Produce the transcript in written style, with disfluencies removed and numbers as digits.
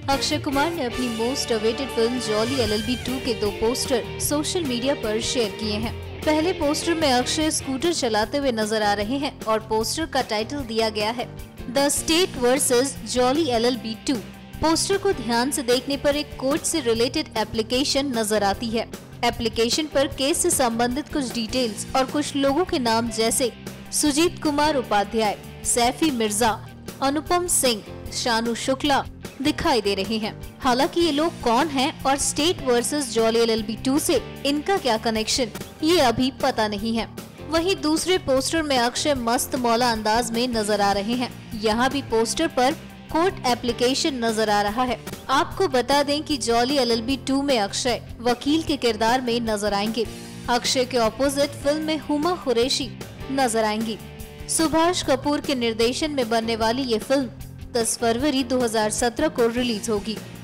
अक्षय कुमार ने अपनी most awaited film Jolly LLB 2 के 2 पोस्टर सोशल मीडिया पर शेयर किए हैं। पहले पोस्टर में अक्षय स्कूटर चलाते हुए नजर आ रहे हैं और पोस्टर का टाइटल दिया गया है the state versus Jolly LLB 2। Poster को ध्यान से देखने पर एक कोर्ट से रिलेटेड एप्लीकेशन नजर आती है। एप्लीकेशन पर केस से संबंधित कुछ डिटेल्स और कुछ लोगों के नाम जैसे सुजीत कुमार उपाध्याय, सैफी मिर्जा, अनुपम सिंह, शानू शुक्ला दिखाई दे रहे हैं। हालांकि ये लोग कौन हैं और स्टेट वर्सेस जॉली LLB 2 से इनका क्या कनेक्शन, ये अभी पता नहीं है। वहीं दूसरे पोस्टर में अक्षय मस्त मौला अंदाज में नजर आ रहे हैं। यहाँ भी पोस्टर पर कोर्ट एप्लीकेशन नजर आ रहा है। आपको बता दें कि जॉली LLB 2 में अक्षय वकील के किरदार में नजर आएंगे। अक्षय के ऑपोजिट फिल्म में हुमा कुरैशी नजर आएंगी। सुभाष कपूर के निर्देशन में बनने वाली ये फिल्म 10 फरवरी 2017 को रिलीज होगी।